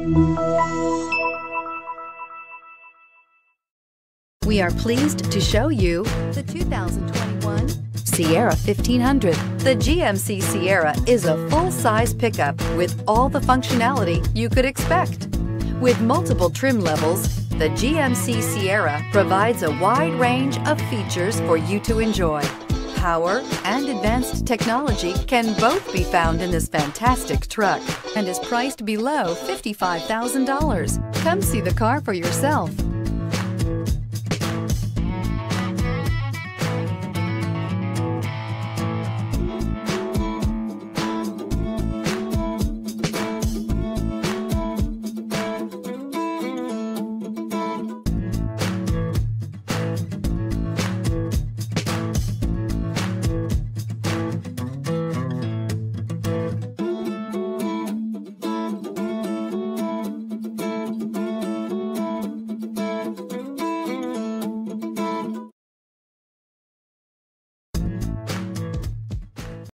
We are pleased to show you the 2021 Sierra 1500. The GMC Sierra is a full-size pickup with all the functionality you could expect. With multiple trim levels, the GMC Sierra provides a wide range of features for you to enjoy. Power and advanced technology can both be found in this fantastic truck and is priced below $55,000. Come see the car for yourself.